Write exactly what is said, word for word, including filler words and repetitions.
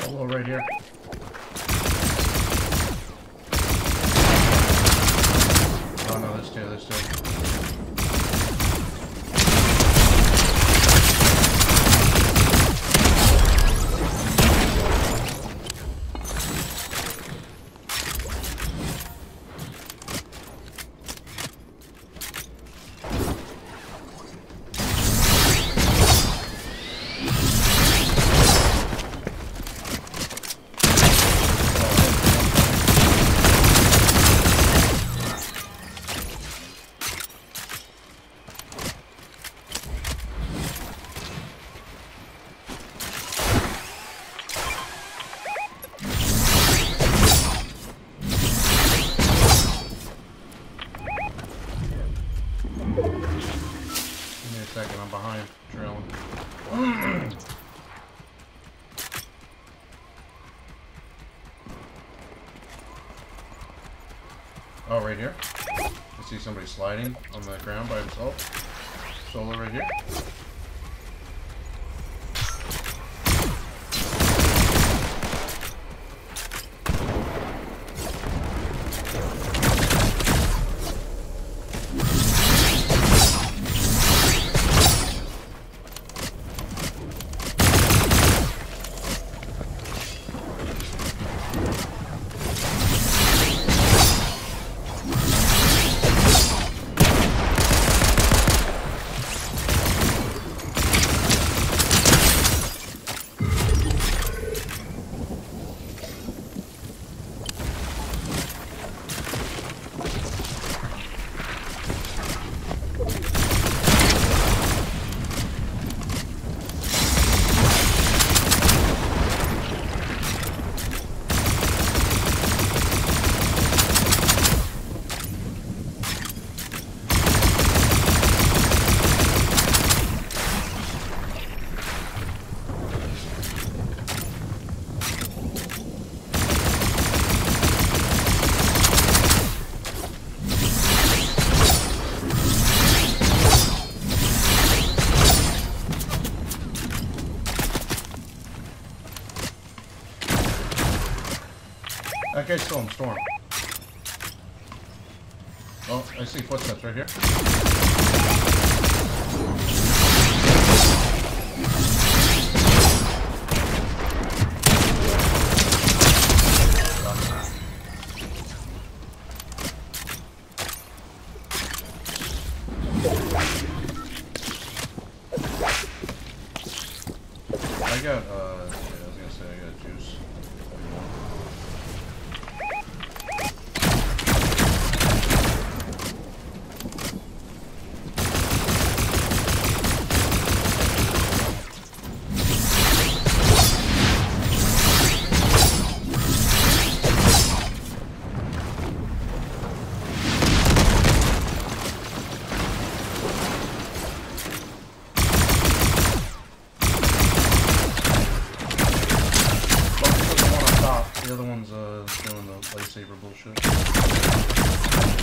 Solo right here. Oh no, there's two, there's two. Second, I'm behind, trailing. Oh, right here. I see somebody sliding on the ground by himself. Solo right here. That guy's still in storm. Oh, I see footsteps right here. I got, uh, yeah, I was gonna say I got juice. The other one's uh, doing the lightsaber bullshit.